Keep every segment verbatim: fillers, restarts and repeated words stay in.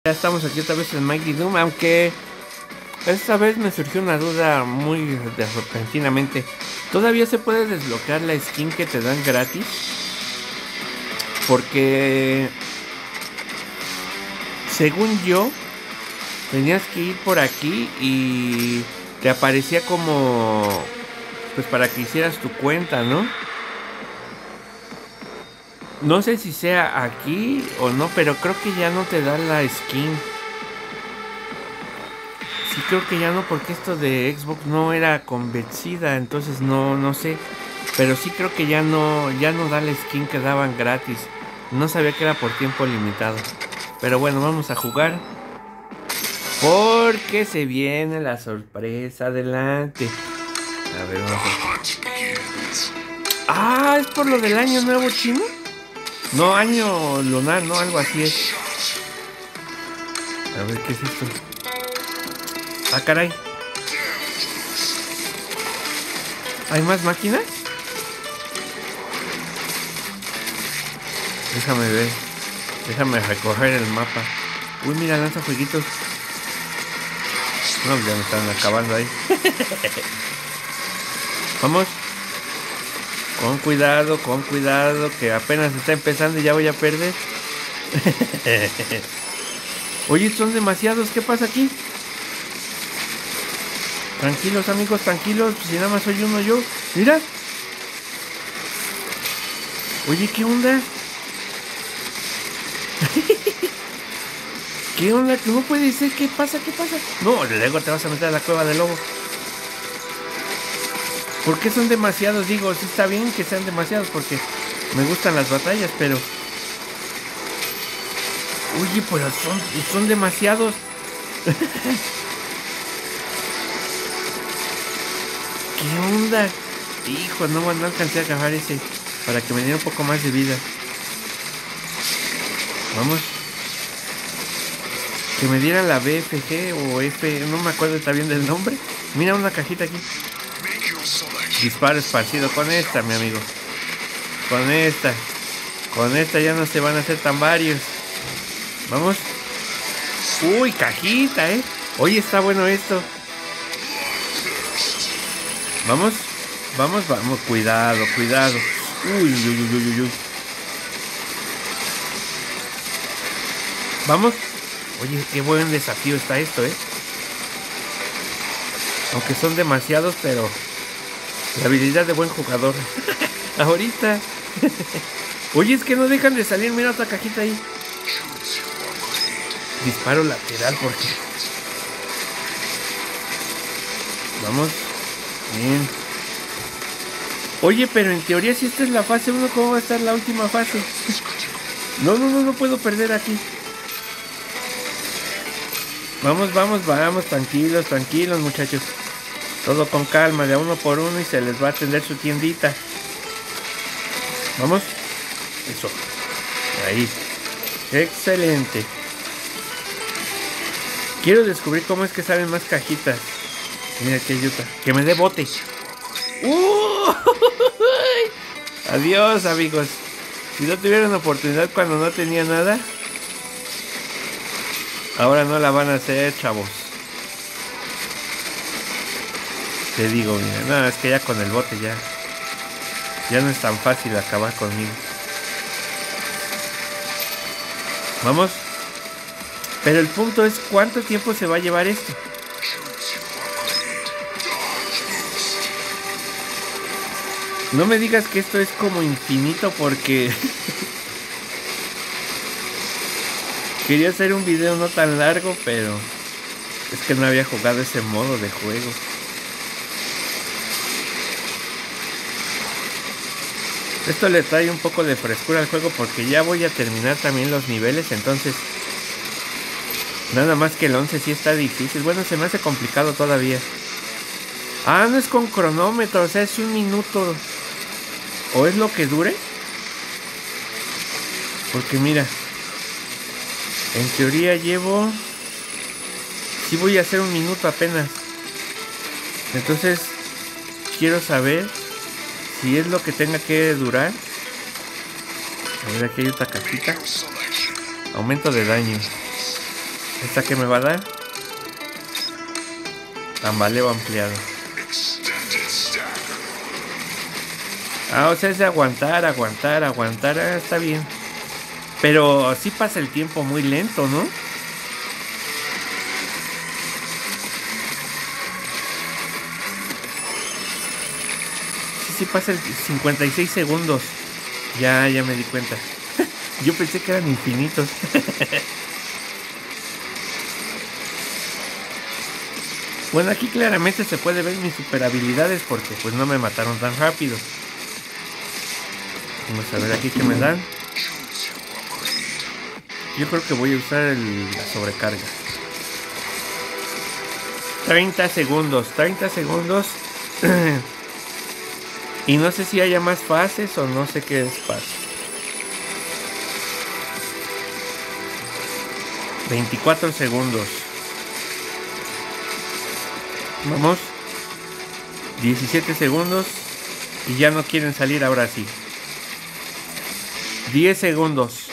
Ya estamos aquí otra vez en Mighty Doom, aunque esta vez me surgió una duda muy de repentinamente. ¿Todavía se puede desbloquear la skin que te dan gratis? Porque según yo tenías que ir por aquí y te aparecía como pues para que hicieras tu cuenta, ¿no? No sé si sea aquí o no, pero creo que ya no te da la skin. Sí, creo que ya no, porque esto de Xbox no era convencida, entonces no, no sé. Pero sí creo que ya no, ya no da la skin que daban gratis. No sabía que era por tiempo limitado. Pero bueno, vamos a jugar. Porque se viene la sorpresa. Adelante. A ver, vamos a... Ah, ¿es por lo del año nuevo chino? No, año lunar, no, algo así es. A ver, ¿qué es esto? Ah, caray. ¿Hay más máquinas? Déjame ver. Déjame recorrer el mapa. Uy, mira, lanza jueguitos. No, ya me están acabando ahí. Vamos. Con cuidado, con cuidado, que apenas está empezando y ya voy a perder. Oye, son demasiados. ¿Qué pasa aquí? Tranquilos, amigos, tranquilos. Si nada más soy uno yo. Mira. Oye, ¿qué onda? ¿Qué onda? ¿Cómo puede ser? ¿Qué pasa? ¿Qué pasa? No, luego te vas a meter a la cueva del lobo. ¿Por qué son demasiados? Digo, sí está bien que sean demasiados porque me gustan las batallas, pero... Oye, pero son, son demasiados. ¿Qué onda? Hijo, no, no alcancé a acabar ese para que me diera un poco más de vida. Vamos. Que me diera la B F G o F, no me acuerdo está bien del nombre. Mira una cajita aquí. Disparo esparcido con esta, mi amigo. Con esta. Con esta ya no se van a hacer tan varios. Vamos. Uy, cajita, eh. Oye, está bueno esto. Vamos. Vamos, vamos. Cuidado, cuidado. Uy, uy, uy, uy, uy, uy. Vamos. Oye, qué buen desafío está esto, eh. Aunque son demasiados, pero la habilidad de buen jugador. Ahorita. Oye, es que no dejan de salir. Mira otra cajita ahí. Disparo lateral porque... Vamos. Bien. Oye, pero en teoría si esta es la fase uno, ¿cómo va a estar la última fase? No, no, no, no puedo perder aquí. Vamos, vamos, vamos, tranquilos, tranquilos, muchachos. Todo con calma, de a uno por uno y se les va a atender su tiendita. Vamos. Eso. Ahí. Excelente. Quiero descubrir cómo es que salen más cajitas. Mira qué ayuda. Que me dé bote. ¡Uh! Adiós, amigos. Si no tuvieron oportunidad cuando no tenía nada, ahora no la van a hacer, chavos. Te digo, mira, no, es que ya con el bote ya Ya no es tan fácil acabar conmigo. Vamos. Pero el punto es cuánto tiempo se va a llevar esto. No me digas que esto es como infinito porque quería hacer un video no tan largo, pero es que no había jugado ese modo de juego. Esto le trae un poco de frescura al juego porque ya voy a terminar también los niveles, entonces nada más que el once sí está difícil. Bueno, se me hace complicado todavía. Ah, no es con cronómetro, o sea, es un minuto. ¿O es lo que dure? Porque mira, en teoría llevo... Sí voy a hacer un minuto apenas. Entonces, quiero saber si es lo que tenga que durar. A ver, aquí hay otra cajita. Aumento de daño. ¿Esta qué me va a dar? Tambaleo ampliado. Ah, o sea, es de aguantar, aguantar, aguantar. Ah, está bien. Pero sí pasa el tiempo muy lento, ¿no? Sí, sí pasa el cincuenta y seis segundos. Ya, ya me di cuenta. Yo pensé que eran infinitos. Bueno, aquí claramente se puede ver mis super habilidades porque pues no me mataron tan rápido. Vamos a ver aquí qué me dan. Yo creo que voy a usar el, la sobrecarga. treinta segundos, treinta segundos. Y no sé si haya más fases o no sé qué es fase. veinticuatro segundos. Vamos. diecisiete segundos. Y ya no quieren salir ahora sí. diez segundos.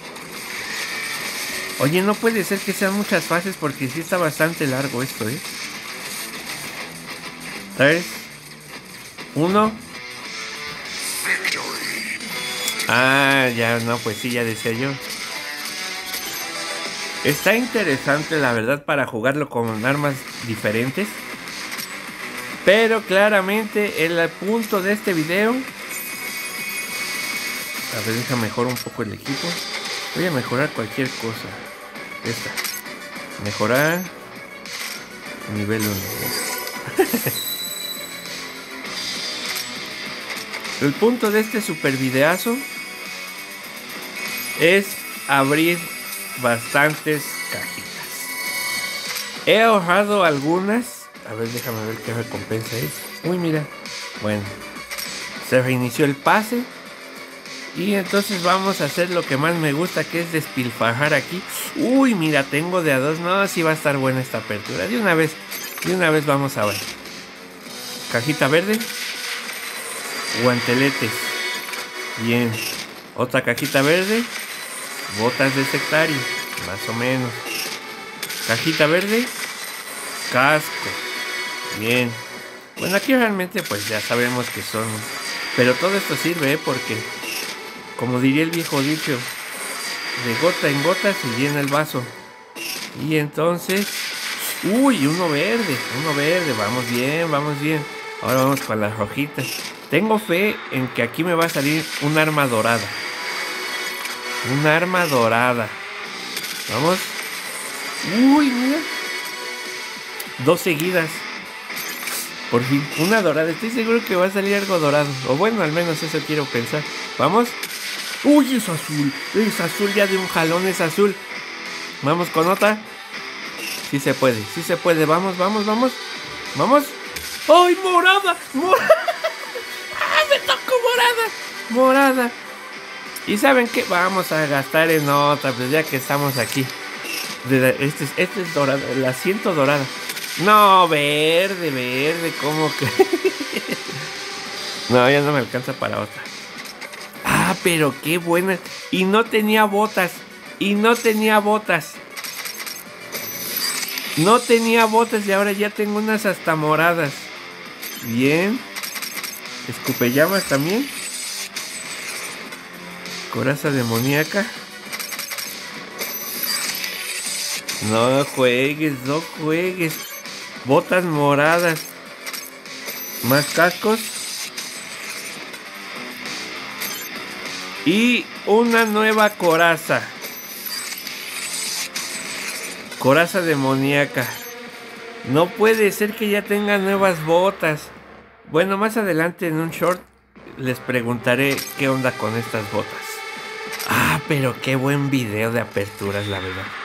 Oye, no puede ser que sean muchas fases porque sí está bastante largo esto, ¿eh? tres, uno. Ah, ya, no, pues sí, ya decía yo. Está interesante, la verdad, para jugarlo con armas diferentes. Pero claramente el punto de este video... A ver, deja mejor un poco el equipo. Voy a mejorar cualquier cosa. Esta. Mejorar. Nivel uno. El punto de este super videazo es abrir bastantes cajitas. He ahorrado algunas. A ver, déjame ver qué recompensa es. Uy, mira. Bueno. Se reinició el pase. Y entonces vamos a hacer lo que más me gusta, que es despilfarrar aquí. Uy, mira, tengo de a dos. No, sí va a estar buena esta apertura. De una vez, de una vez vamos a ver. Cajita verde. Guanteletes. Bien. Otra cajita verde. Botas de sectario. Más o menos. Cajita verde. Casco. Bien. Bueno, aquí realmente pues ya sabemos que son... Pero todo esto sirve, ¿eh? Porque... Como diría el viejo dicho, de gota en gota se llena el vaso. Y entonces... Uy, uno verde, uno verde. Vamos bien, vamos bien. Ahora vamos con las rojitas. Tengo fe en que aquí me va a salir un arma dorada. Un arma dorada. Vamos. Uy, mira. Dos seguidas. Por fin, una dorada. Estoy seguro que va a salir algo dorado. O bueno, al menos eso quiero pensar. Vamos. Uy, es azul. Es azul, ya de un jalón es azul. Vamos con otra. Sí se puede, sí se puede. Vamos, vamos, vamos. Vamos. ¡Ay, morada! ¡Morada! ¡Ah, me tocó morada! ¡Morada! ¿Y saben qué? Vamos a gastar en otra, pues ya que estamos aquí. Este es, este es dorado, el asiento dorado. No, verde, verde, ¿cómo que? No, ya no me alcanza para otra. Ah, pero qué buena. Y no tenía botas. Y no tenía botas. No tenía botas y ahora ya tengo unas hasta moradas. Bien. Escupellamas también. Coraza demoníaca. No juegues, no juegues. Botas moradas. Más cascos. Y una nueva coraza. Coraza demoníaca. No puede ser que ya tenga nuevas botas. Bueno, más adelante en un short les preguntaré qué onda con estas botas. Ah, pero qué buen video de aperturas, la verdad.